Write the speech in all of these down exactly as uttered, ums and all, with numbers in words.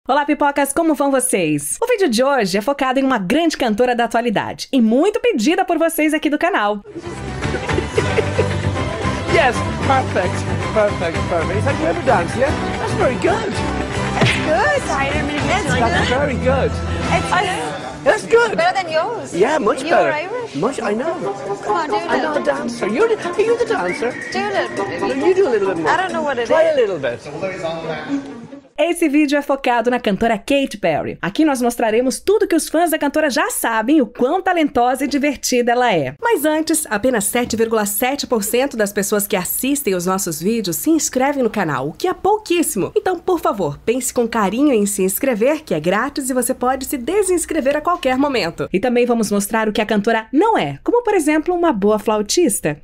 Olá, pipocas, como vão vocês? O vídeo de hoje é focado em uma grande cantora da atualidade e muito pedida por vocês aqui do canal. Yes, perfect, perfect, perfect. It's like river dance, yeah? That's very good. It's good. Sorry, I didn't mean to get you like That's that. very good. It's good. That's good. Better than yours. Yeah, much you better. Are Irish? Much, I know. Come on, do it. I'm not the dancer. You're the, are you the dancer? Do it. You do a little bit more. I don't know what it Try is. a little bit. Esse vídeo é focado na cantora Katy Perry. Aqui nós mostraremos tudo que os fãs da cantora já sabem, o quão talentosa e divertida ela é. Mas antes, apenas sete vírgula sete por cento das pessoas que assistem os nossos vídeos se inscrevem no canal, o que é pouquíssimo. Então, por favor, pense com carinho em se inscrever, que é grátis e você pode se desinscrever a qualquer momento. E também vamos mostrar o que a cantora não é, como por exemplo, uma boa flautista.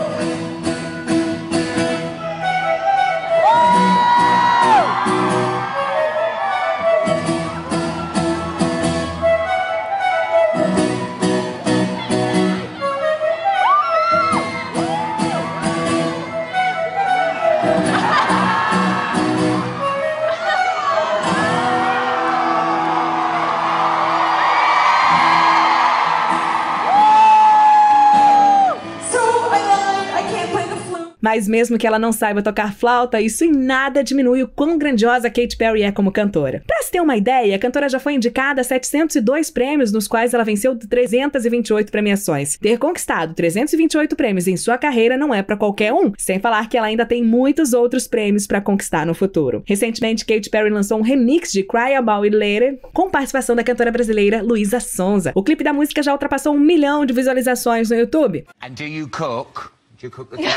Mas mesmo que ela não saiba tocar flauta, isso em nada diminui o quão grandiosa Katy Perry é como cantora. Pra se ter uma ideia, a cantora já foi indicada a setecentos e dois prêmios, nos quais ela venceu trezentas e vinte e oito premiações. Ter conquistado trezentos e vinte e oito prêmios em sua carreira não é pra qualquer um, sem falar que ela ainda tem muitos outros prêmios pra conquistar no futuro. Recentemente, Katy Perry lançou um remix de Cry About It Later, com participação da cantora brasileira Luísa Sonza. O clipe da música já ultrapassou um milhão de visualizações no YouTube. And do you cook? Do you cook the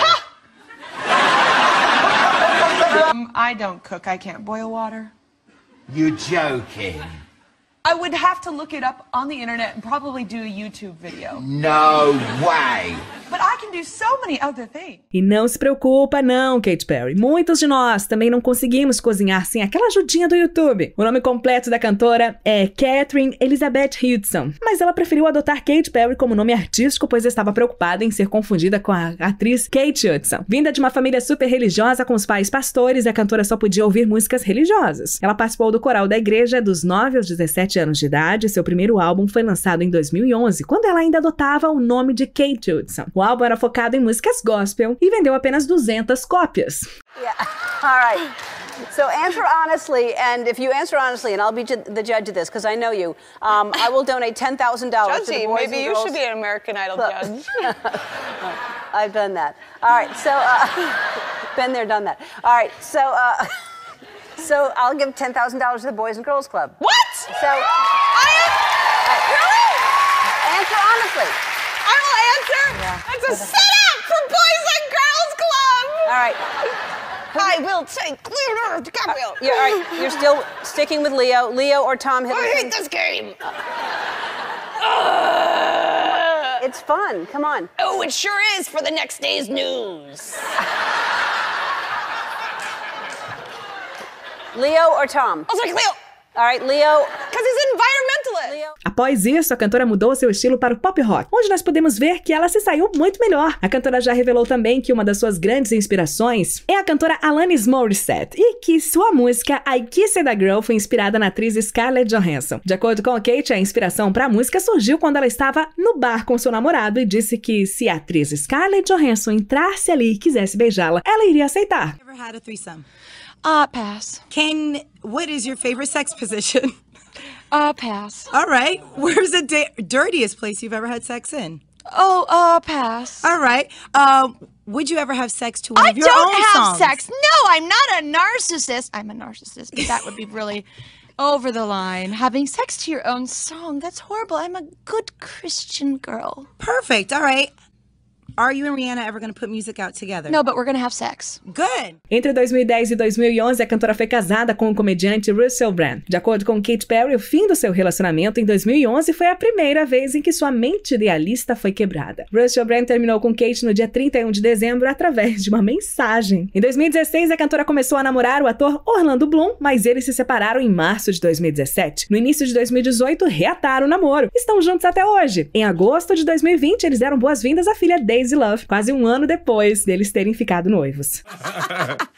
Um, I don't cook. I can't boil water. You're joking. I would have to look it up on the internet and probably do a YouTube video. No way. But I can do so many other things. E não se preocupa não, Katy Perry. Muitos de nós também não conseguimos cozinhar sem aquela ajudinha do YouTube. O nome completo da cantora é Catherine Elizabeth Hudson, mas ela preferiu adotar Katy Perry como nome artístico, pois estava preocupada em ser confundida com a atriz Kate Hudson. Vinda de uma família super religiosa com os pais pastores, a cantora só podia ouvir músicas religiosas. Ela participou do coral da igreja dos nove aos dezessete anos de idade. Seu primeiro álbum foi lançado em dois mil e onze, quando ela ainda adotava o nome de Kate Hudson. O álbum era focado em músicas gospel e vendeu apenas duzentas cópias. Yeah. All right. So answer honestly, and if you answer honestly, and I'll be ju- the judge of this because I know you, um, I will donate ten thousand dollars to the Judgy, boys maybe and you girls. should be an American Idol Look. judge. I've done that. All right. So uh, been there, done that. All right. So uh, so I'll give ten thousand dollars to the Boys and Girls Club. What? So I am. Really? Answer honestly. I will answer. Yeah. It's a setup for Boys and Girls Club. All right. I will take Leonardo DiCaprio. Yeah, all right. You're still sticking with Leo, Leo or Tom Hiddleston. I hate this game. It's fun. Come on. Oh, it sure is for the next day's news. Leo or Tom? I'll take Leo. All right, Leo. Because he's an environmentalist. Leo. Após isso, a cantora mudou seu estilo para o pop rock, onde nós podemos ver que ela se saiu muito melhor. A cantora já revelou também que uma das suas grandes inspirações é a cantora Alanis Morissette, e que sua música I Kissed a Girl foi inspirada na atriz Scarlett Johansson. De acordo com a Katy, a inspiração para a música surgiu quando ela estava no bar com seu namorado e disse que se a atriz Scarlett Johansson entrasse ali e quisesse beijá-la, ela iria aceitar. Ever had a threesome? Uh, pass. Can, what is your favorite sex position? Uh, pass. All right. Where's the di- dirtiest place you've ever had sex in? Oh, uh, pass. All right. Uh, would you ever have sex to one I of your don't own have songs? sex. No, I'm not a narcissist. I'm a narcissist, but that would be really over the line. Having sex to your own song, that's horrible. I'm a good Christian girl. Perfect. All right. Are you and Rihanna ever going to put music out together? No, but we're gonna have sex. Good. Entre dois mil e dez e dois mil e onze, a cantora foi casada com o comediante Russell Brand. De acordo com Katy Perry, o fim do seu relacionamento em dois mil e onze foi a primeira vez em que sua mente idealista foi quebrada. Russell Brand terminou com Katy no dia trinta e um de dezembro através de uma mensagem. Em dois mil e dezesseis, a cantora começou a namorar o ator Orlando Bloom, mas eles se separaram em março de dois mil e dezessete. No início de dois mil e dezoito, reataram o namoro. Estão juntos até hoje. Em agosto de dois mil e vinte, eles deram boas-vindas à filha Daisy Love, quase um ano depois deles terem ficado noivos.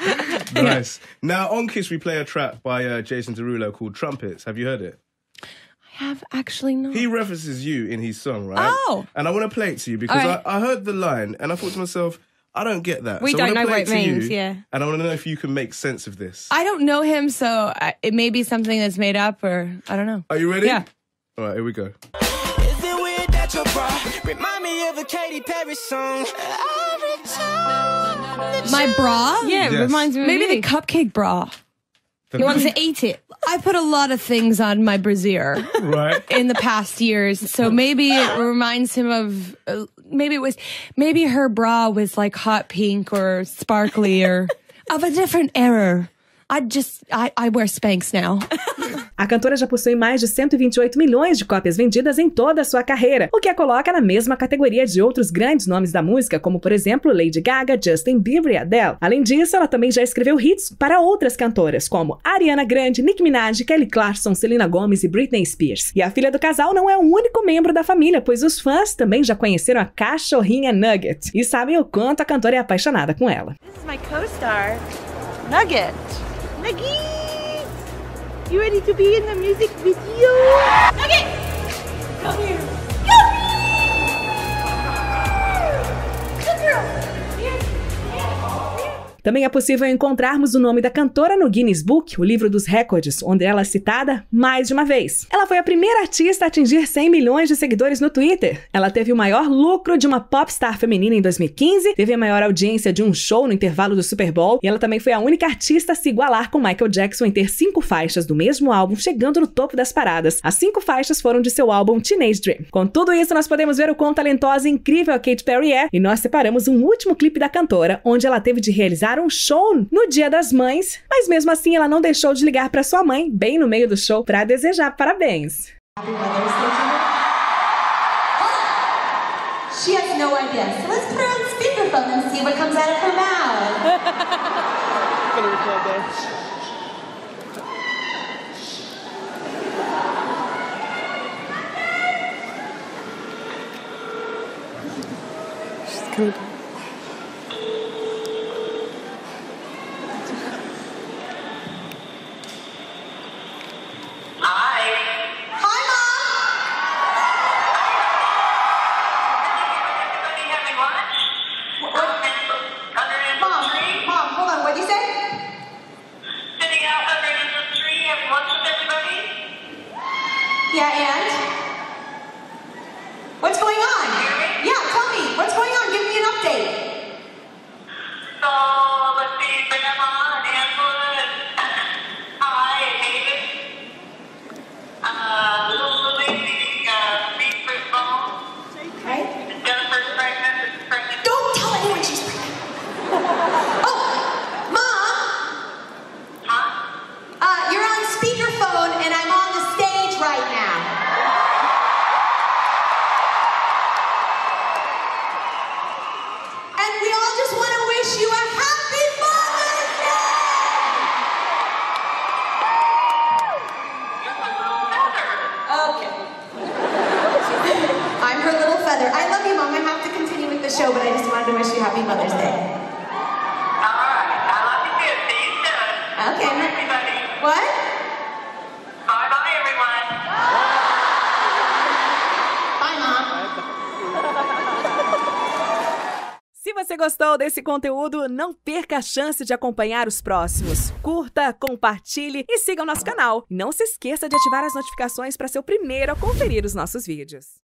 Nice. Now, on Kiss, we play a track by uh, Jason Derulo called Trumpets. Have you heard it? I have actually not. He references you in his song, right? Oh. And I want to play it to you because right. I, I heard the line and I thought to myself, I don't get that. We so don't I know play what it it to means, you, yeah. And I want to know if you can make sense of this. I don't know him, so I, it may be something that's made up or I don't know. Are you ready? Yeah. All right, here we go. Is it weird that your bra remind me of a Katy Perry song? Every time My bra? Yeah, it Yes. reminds me of Maybe you. the cupcake bra. The- He wants to eat it. I put a lot of things on my brassiere Right. in the past years, so maybe it reminds him of. Uh, maybe it was. Maybe her bra was like hot pink or sparkly or of a different era. I just. I, I wear Spanx now. A cantora já possui mais de cento e vinte e oito milhões de cópias vendidas em toda a sua carreira, o que a coloca na mesma categoria de outros grandes nomes da música, como por exemplo Lady Gaga, Justin Bieber e Adele. Além disso, ela também já escreveu hits para outras cantoras, como Ariana Grande, Nicki Minaj, Kelly Clarkson, Selena Gomez e Britney Spears. E a filha do casal não é o único membro da família, pois os fãs também já conheceram a cachorrinha Nugget e sabem o quanto a cantora é apaixonada com ela. This is my co-star, Nugget. Nugget! You ready to be in the music video? Nugget! Come here! Come here! Good girl! Here, here, here. Também é possível encontrarmos o nome da cantora no Guinness Book, o livro dos recordes, onde ela é citada mais de uma vez. Ela foi a primeira artista a atingir cem milhões de seguidores no Twitter. Ela teve o maior lucro de uma popstar feminina em dois mil e quinze, teve a maior audiência de um show no intervalo do Super Bowl, e ela também foi a única artista a se igualar com Michael Jackson em ter cinco faixas do mesmo álbum, chegando no topo das paradas. As cinco faixas foram de seu álbum Teenage Dream. Com tudo isso, nós podemos ver o quão talentosa e incrível a Katy Perry é, e nós separamos um último clipe da cantora, onde ela teve de realizar um show no Dia das Mães, mas mesmo assim ela não deixou de ligar para sua mãe, bem no meio do show, para desejar parabéns. She has no idea, so let's put her on speakerphone and see what comes out of her mouth. Gonna record that. She's gonna. Yeah, and? What's going on? Yeah, tell me. What's going on? Give me an update. So, let's see, Grandma, Anwood, hi, David, uh, little Lucy, uh, secret phone. Okay. Jennifer's pregnant, is pregnant. Don't tell anyone she's pregnant. Oh, Mom. Huh? Uh, you're on speakerphone and I'm on the stage right now. And we all just want to wish you a happy Mother's Day! Okay. I'm her little feather. I love you, Mom. I have to continue with the show, but I just wanted to wish you happy Mother's Day. All right, I love you too. See you soon. Okay. Bye, everybody. What? Bye-bye, everyone. Bye, Mom. Se você gostou desse conteúdo, não perca a chance de acompanhar os próximos. Curta, compartilhe e siga o nosso canal. E não se esqueça de ativar as notificações para ser o primeiro a conferir os nossos vídeos.